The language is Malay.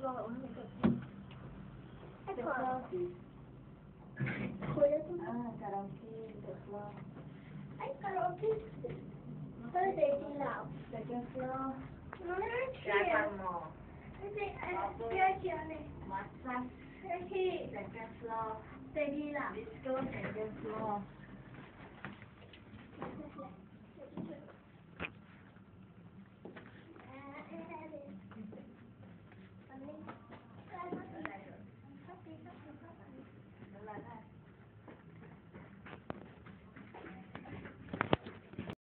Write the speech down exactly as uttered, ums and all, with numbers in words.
floor only. The floor is ah karaoke. The floor. I karaoke. First lady lah. Second floor. Jangan more. Massage. Massage. Okay. Second floor. Steady lah. Disco. Second floor.